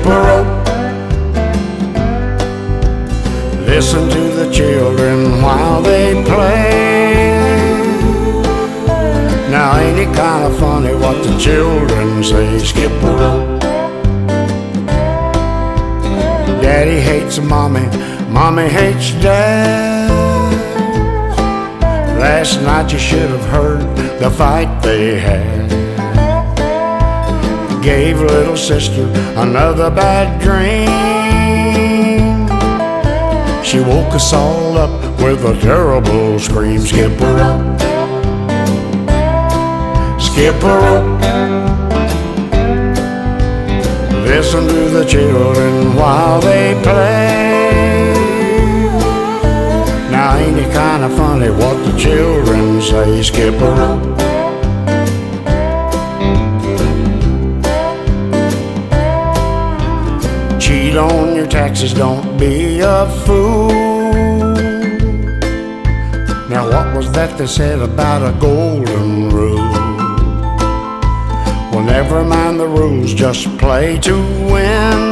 skip a rope. Listen to the children while they play. Now ain't it kind of funny what the children say? Skip a rope. Daddy hates mommy, mommy hates dad. Last night you should have heard the fight they had. Gave little sister another bad dream. She woke us all up with a terrible scream. Skip a rope, skip a rope. Listen to the children while they play. Now ain't it kind of funny what the children say? Skip a rope. Cheat on your taxes, don't be a fool. Now what was that they said about a golden rule? Well, never mind the rules, just play to win.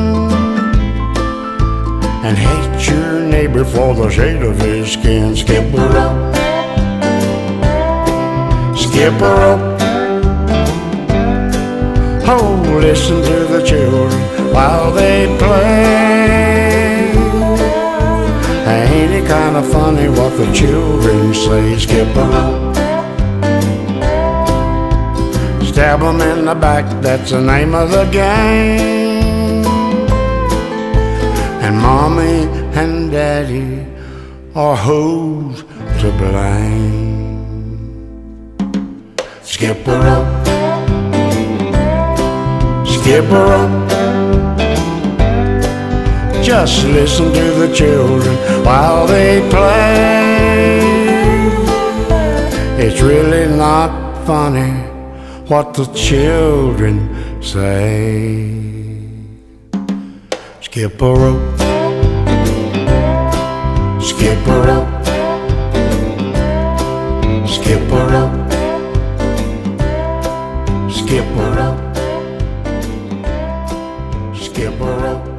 And hate your neighbor for the shade of his skin. Skip a rope, skip a rope. Oh, listen to the children while they play. Ain't it kind of funny what the children say? Skip a rope. Stab 'em in the back, that's the name of the game. And mommy and daddy are who's to blame. Skip a rope, skip a rope. Just listen to the children while they play. It's really not funny what the children say. Skip a rope, skip a rope, skip a rope, skip a rope, skip a rope.